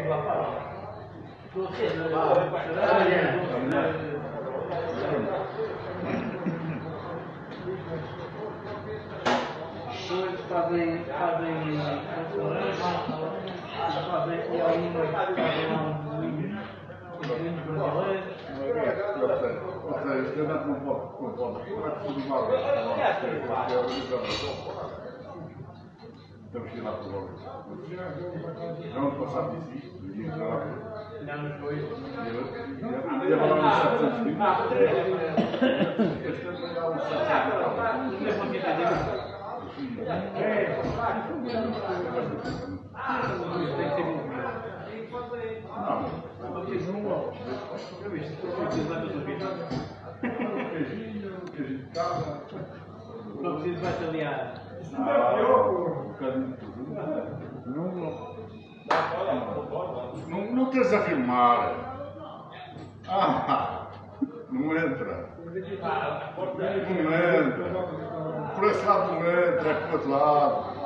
Fazem e aí Temos que ir lá para o não passar disso, não nos foi. E agora não sabe não preciso mais aliar. Não tens a filmar. Não entra. Não entra. Por esse lado não entra, é por outro lado.